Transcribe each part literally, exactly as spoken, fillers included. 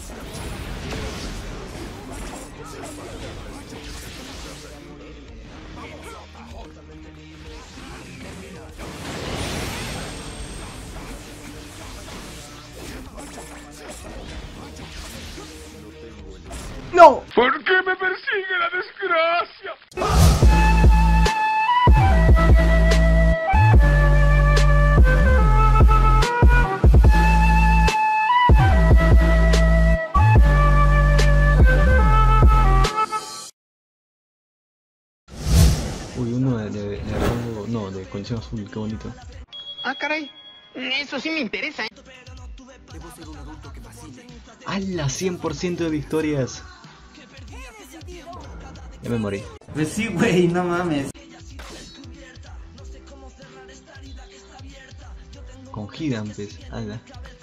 ¡No! ¿Por qué me persigue la desgracia? Uy, uno de, de, de rango, no, de condición azul, qué bonito. Ah, caray. Eso sí me interesa. ¡Hala! cien por ciento de victorias. Ya me morí. Pues sí, güey, no mames. Con gigantes, hala.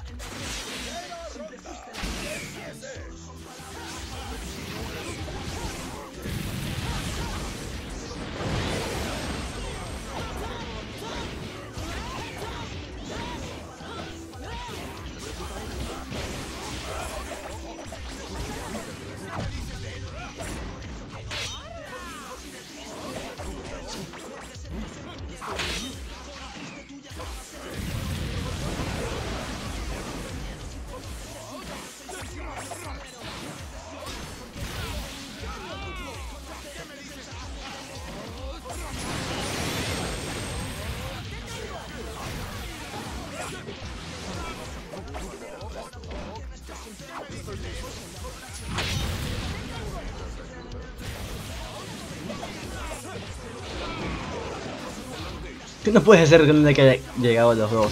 Tú no puedes hacer que haya llegado a los dos.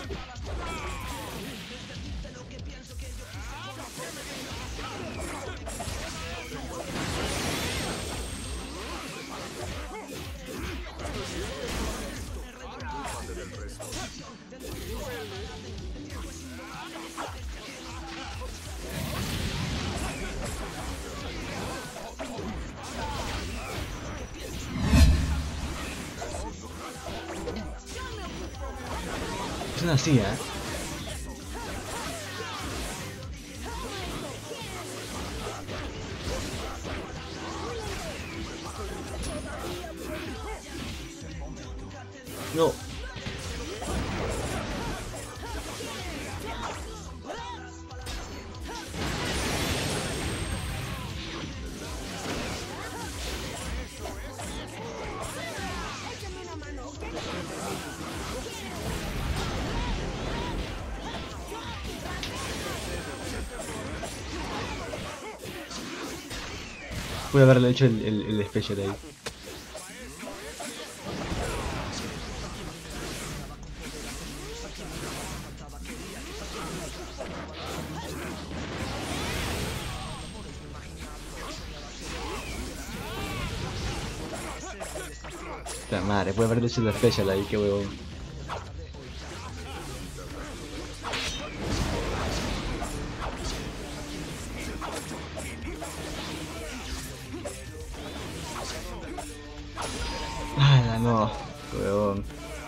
Es así, ¿eh? No. Pude haberle hecho el, el, el special ahí. La madre, puede haberle hecho el special ahí, qué huevón. Ah, no, huevón.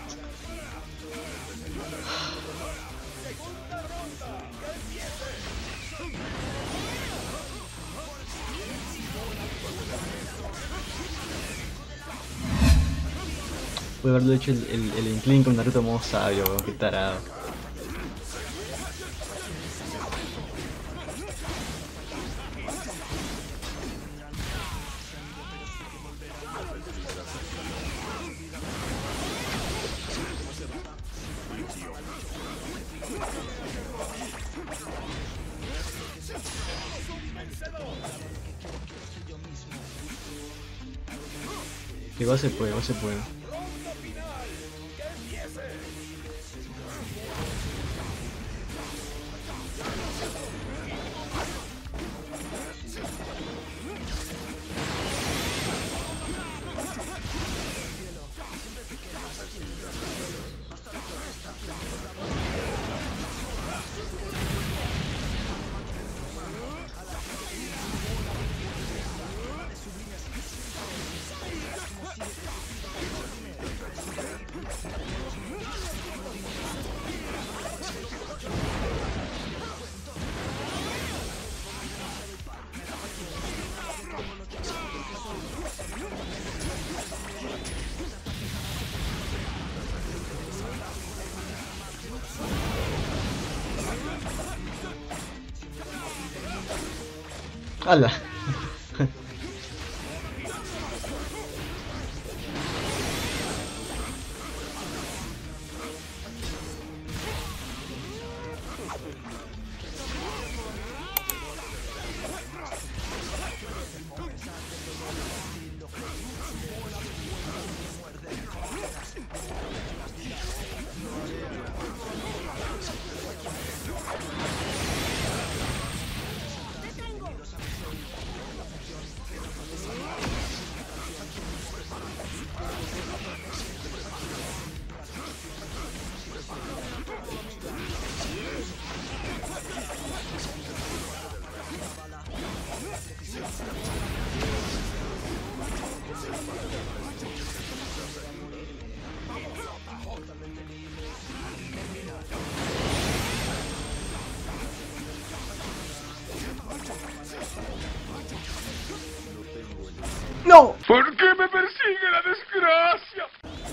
Puede haberlo hecho el, el, el inclin con Naruto modo sabio, weón, qué tarado. Que igual se puede, igual se puede. ¡Hala! ¡No! ¿Por qué me persigue la desgracia?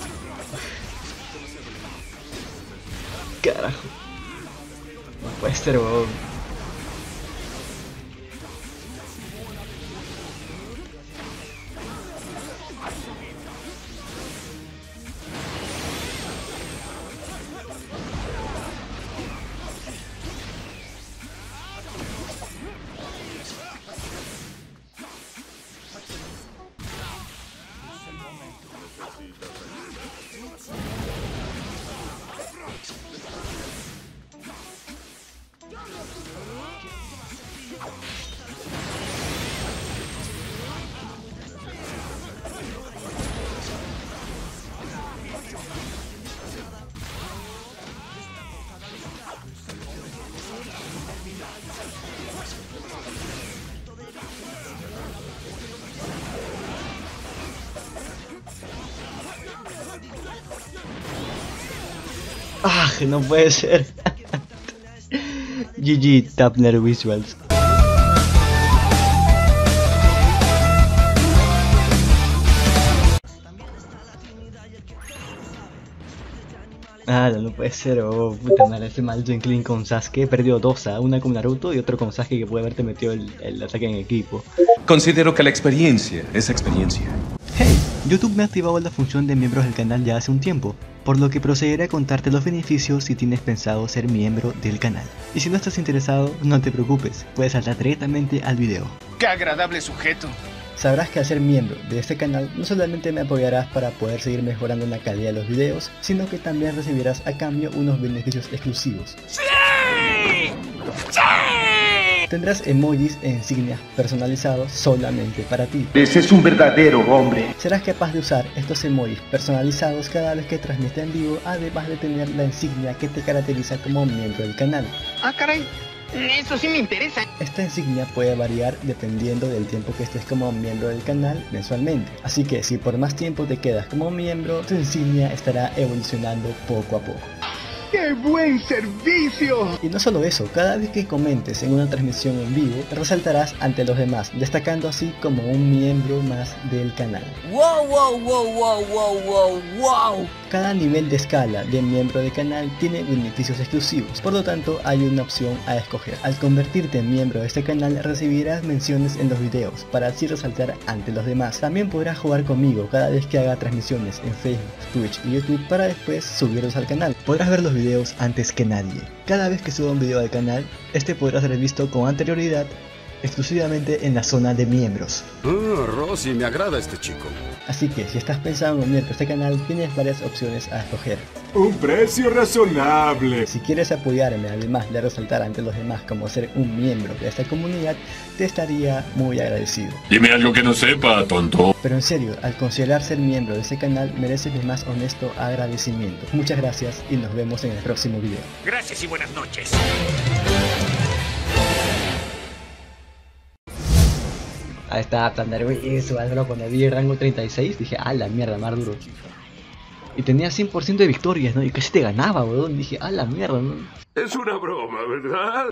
Carajo. No puede ser, weón. Ah, no puede ser. G G Tapner Visuals. Ah, no, no puede ser, oh puta madre, ese maldito Inclin con Sasuke perdió dos, ¿eh? Una con Naruto y otro con Sasuke que puede haberte metido el, el ataque en equipo. Considero que la experiencia es experiencia. Hey, YouTube me ha activado la función de miembros del canal ya hace un tiempo, por lo que procederé a contarte los beneficios si tienes pensado ser miembro del canal. Y si no estás interesado, no te preocupes, puedes saltar directamente al video. ¡Qué agradable sujeto! Sabrás que al ser miembro de este canal no solamente me apoyarás para poder seguir mejorando la calidad de los videos, sino que también recibirás a cambio unos beneficios exclusivos. ¡Sí! ¡Sí! Tendrás emojis e insignias personalizados solamente para ti. Ese es un verdadero hombre. Serás capaz de usar estos emojis personalizados cada vez que transmite en vivo, además de tener la insignia que te caracteriza como miembro del canal. Ah, caray. Eso sí me interesa. Esta insignia puede variar dependiendo del tiempo que estés como miembro del canal mensualmente. Así que si por más tiempo te quedas como miembro, tu insignia estará evolucionando poco a poco. ¡Qué buen servicio! Y no solo eso, cada vez que comentes en una transmisión en vivo, resaltarás ante los demás, destacando así como un miembro más del canal. ¡Wow, wow, wow, wow, wow, wow, wow! Cada nivel de escala de miembro del canal tiene beneficios exclusivos, por lo tanto hay una opción a escoger. Al convertirte en miembro de este canal recibirás menciones en los videos, para así resaltar ante los demás. También podrás jugar conmigo cada vez que haga transmisiones en Facebook, Twitch y YouTube para después subirlos al canal. Podrás ver los videos antes que nadie. Cada vez que suba un video al canal, este podrá ser visto con anterioridad exclusivamente en la zona de miembros. Ah, Rosy, me agrada este chico. Así que si estás pensando en unirte a este canal, tienes varias opciones a escoger. Un precio razonable. Si quieres apoyarme, además de resaltar ante los demás como ser un miembro de esta comunidad, te estaría muy agradecido. Dime algo que no sepa, tonto. Pero en serio, al considerar ser miembro de este canal, mereces mi más honesto agradecimiento. Muchas gracias y nos vemos en el próximo video. Gracias y buenas noches. Ahí está, tan nervioso, bro. Cuando vi el rango treinta y seis dije, ah, la mierda, más duro. Y tenía cien por ciento de victorias, ¿no? Y casi te ganaba, weón. Dije, ah, la mierda, ¿no? Es una broma, ¿verdad?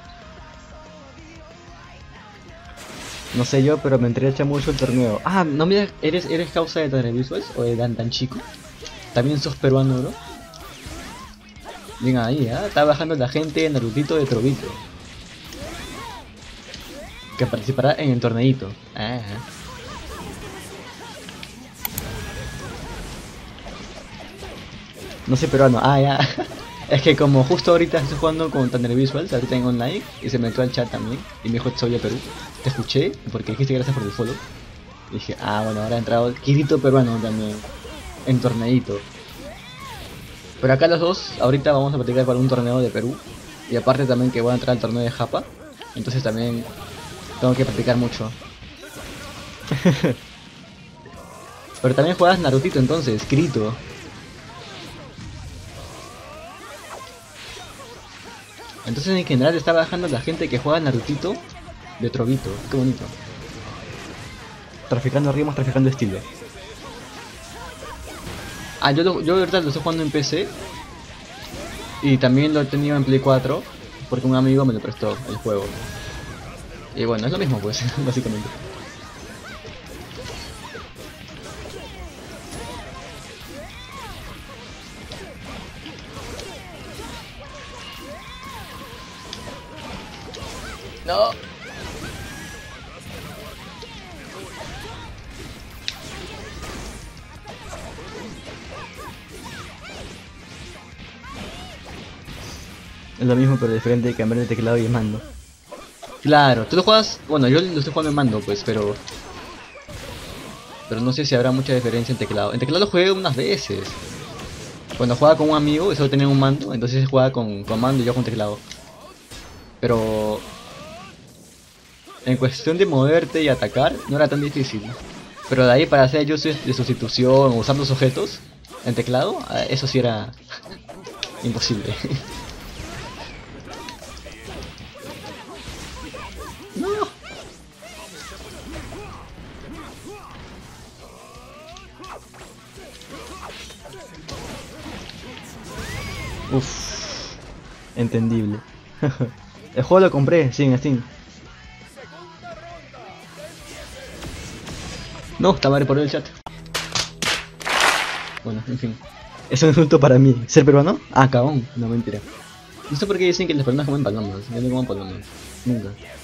No sé yo, pero me entrecha mucho el torneo. Ah, no me digas, ¿eres, eres causa de Tanner Visuals o de Dan Tan Chico? También sos peruano, ¿no? Bien ahí, ¿eh? Está bajando la gente en Narutito de Trovito. Que participará en el torneito. Ah. No sé peruano, ah ya. Es que como justo ahorita estoy jugando con Thunder Visuals, ahorita en online, y se metió al chat también, y me dijo soy de Perú. Te escuché, porque dijiste gracias por el follow. Y dije, ah bueno, ahora ha entrado Kirito peruano también, en torneito. Pero acá los dos, ahorita vamos a practicar para un torneo de Perú. Y aparte también que voy a entrar al torneo de Japa. Entonces también tengo que practicar mucho. Pero también juegas Narutito entonces, Kirito. Entonces en general está bajando la gente que juega Narutito de Trovito. Qué bonito. Traficando ritmos, traficando estilo. Ah, yo, lo, yo ahorita lo estoy jugando en P C. Y también lo he tenido en Play cuatro. Porque un amigo me lo prestó el juego. Y bueno, es lo mismo pues, básicamente. No. Es lo mismo pero diferente de cambiar de teclado y de mando. Claro, tú lo juegas, bueno yo lo estoy jugando en mando pues, pero pero no sé si habrá mucha diferencia en teclado. En teclado lo jugué unas veces. Cuando jugaba con un amigo, eso tenía un mando, entonces jugaba con, con mando y yo con teclado. Pero en cuestión de moverte y atacar, no era tan difícil. Pero de ahí para hacer ayudos de sustitución o usar los objetos en teclado, eso sí era imposible. No. Uff, entendible. El juego lo compré, sí, en Steam. No, está mal por el chat. Bueno, en fin. Es un insulto para mí. ¿Ser peruano? Ah, cabón. No, mentira. No sé por qué dicen que los peruanos comen palomas. Yo no como palomas. Nunca.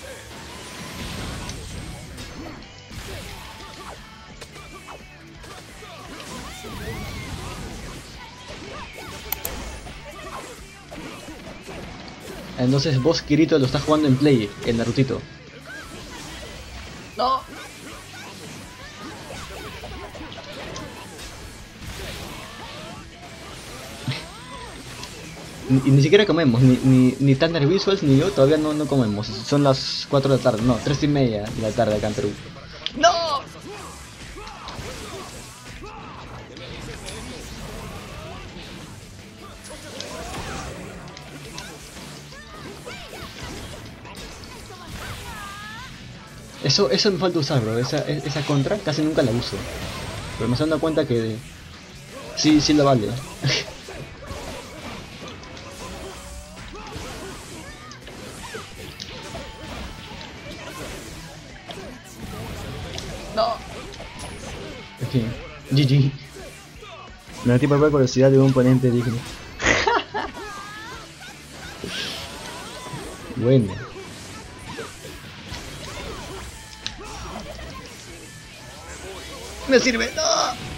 Entonces vos, Kirito, lo estás jugando en Play, el Narutito. No. Y ni siquiera comemos, ni, ni, ni Thunder Visuals ni yo todavía no, no comemos. Son las cuatro de la tarde, no, tres y media de la tarde acá en Perú. ¡No! Eso, eso me falta usar, bro, esa, esa contra casi nunca la uso. Pero me estoy dando cuenta que sí, sí la vale. No. En fin, G G. Me metí por ver curiosidad de un oponente digno. Bueno. Me sirve, no.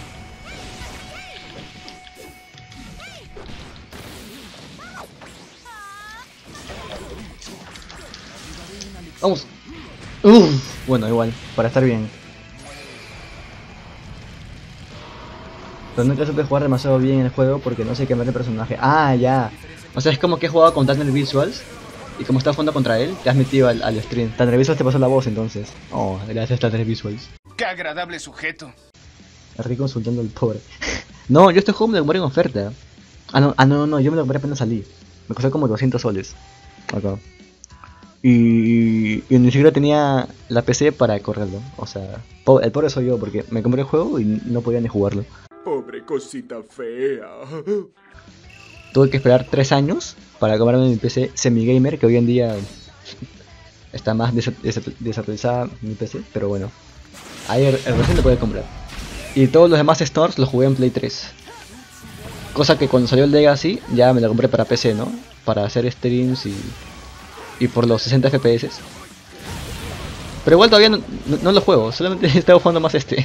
Vamos. Uf. Bueno, igual, para estar bien. Pero nunca supe jugar demasiado bien en el juego porque no sé cambiar de personaje. Ah, ya. O sea, es como que he jugado con Thunder Visuals. Y como estás jugando contra él, te has metido al, al stream. Thunder Visuals te pasó la voz entonces. Oh, gracias Thunder Visuals. ¡Qué agradable sujeto! Estoy consultando al pobre. No, yo este juego me lo compré en oferta. Ah no, ah, no, no, yo me lo compré apenas salí. Me costó como doscientos soles. Acá. Y, y ni siquiera tenía la P C para correrlo. O sea, po el pobre soy yo porque me compré el juego y no podía ni jugarlo. Pobre cosita fea. Tuve que esperar tres años para comprarme mi P C semi-gamer, que hoy en día está más desactualizada mi P C, pero bueno. Ahí el, el recién lo puede comprar. Y todos los demás stores los jugué en Play tres. Cosa que cuando salió el Legacy ya me lo compré para P C, ¿no? Para hacer streams y, y por los sesenta F P S. Pero igual todavía no, no, no lo juego, solamente estaba jugando más este.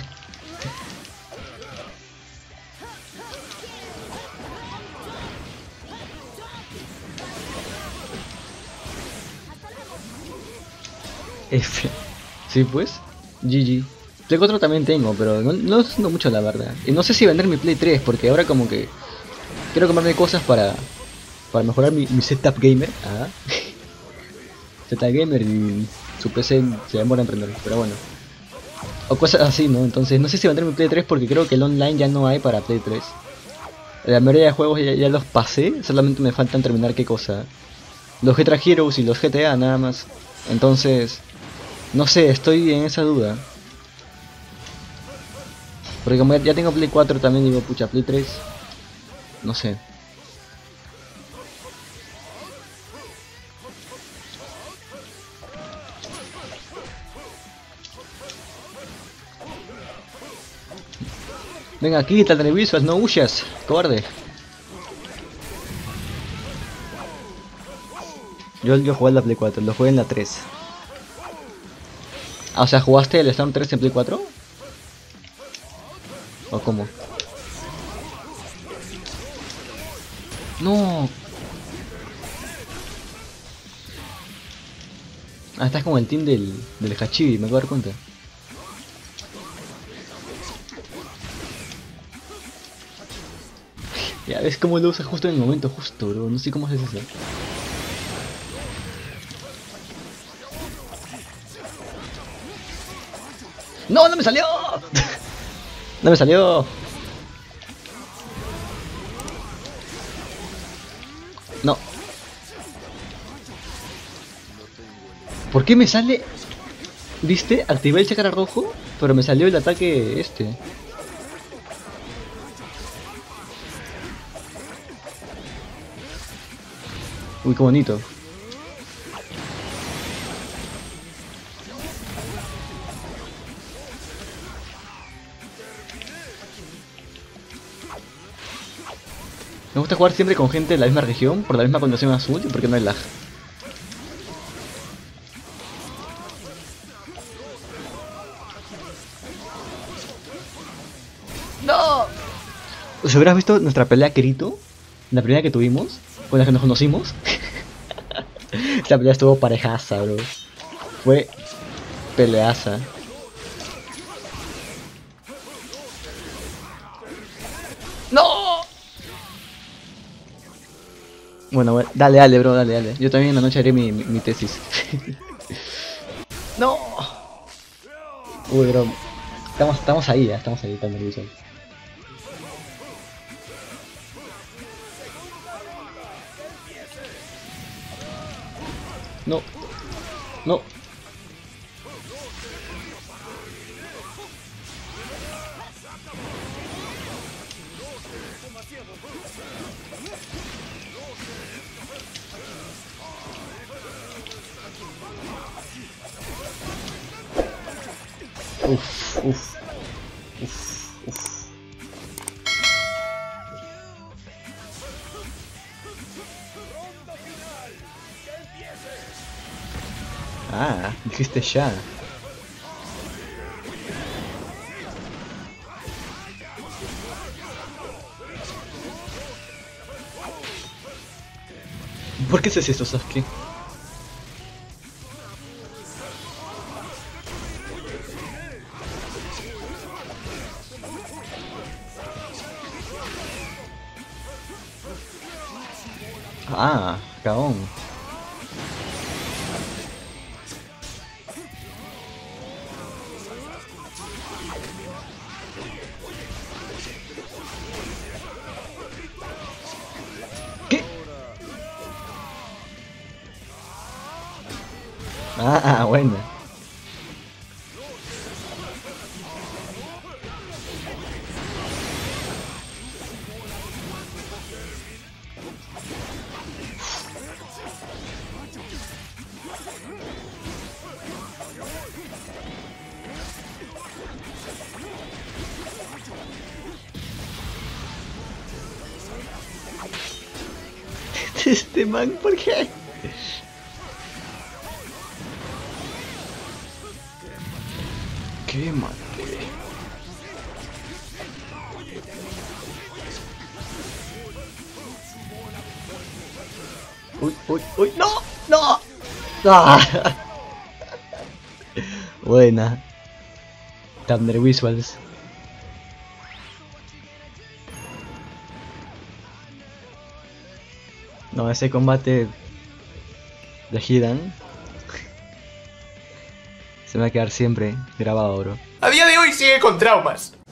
F. Sí, pues. G G. Play cuatro también tengo, pero no, no lo siento mucho, la verdad. Y no sé si vender mi Play tres, porque ahora como que quiero comprarme cosas para para mejorar mi, mi setup gamer. Ah. Setup gamer y su P C se demora en prender, pero bueno. O cosas así, ¿no? Entonces no sé si vender mi Play tres porque creo que el online ya no hay para Play tres. La mayoría de juegos ya, ya los pasé, solamente me faltan terminar qué cosa. Los Guitar Heroes y los G T A nada más. Entonces, no sé, estoy en esa duda. Porque como ya tengo Play cuatro también digo, pucha, Play tres. No sé. Venga, aquí, quita el televisor, no huyas, cobarde. Yo, yo jugué en la Play cuatro, lo jugué en la tres. Ah, o sea, ¿jugaste el Storm tres en Play cuatro? ¿O cómo? No. Ah, estás como el team del, del Hachibi, me acabo de dar cuenta. Ya ves cómo lo usas justo en el momento justo, bro. No sé cómo haces eso. ¡No, no me salió! ¡No me salió! No. ¿Por qué me sale? ¿Viste? Activé el chakra rojo, pero me salió el ataque este. Uy, qué bonito. Me gusta jugar siempre con gente de la misma región, por la misma condición azul y porque no hay lag. ¡No! ¿Os hubieras visto nuestra pelea, Kirito? La primera que tuvimos, con la que nos conocimos. Esta pelea estuvo parejaza, bro. Fue peleaza. ¡No! Bueno, bueno, dale, dale, bro, dale, dale. Yo también en la noche haré mi, mi, mi tesis. ¡No! Uy, bro. Estamos, estamos ahí, ya, estamos ahí, tan nerviosos. No. No. Uf, uf. Uf, uf. Ah, dijiste ya. ¿Por qué haces esto, Sasuke? Ah, cabrón. ¿Qué? Ah, bueno. Este man, ¿por qué? Quémate. Uy, uy, uy, no, no. Ah. Buena. Thunder Visuals. No, ese combate de Hidan se me va a quedar siempre grabado, bro. A día de hoy sigue con traumas.